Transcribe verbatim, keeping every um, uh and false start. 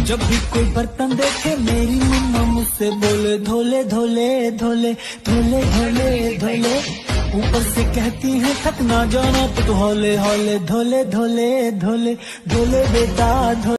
जब भी कोई बर्तन देखे मेरी मम्मा मुझसे बोले धोले धोले धोले धोले धोले धोले। ऊपर से कहती है थक ना जाना तो हौले हौले धोले धोले धोले धोले बेटा धोले।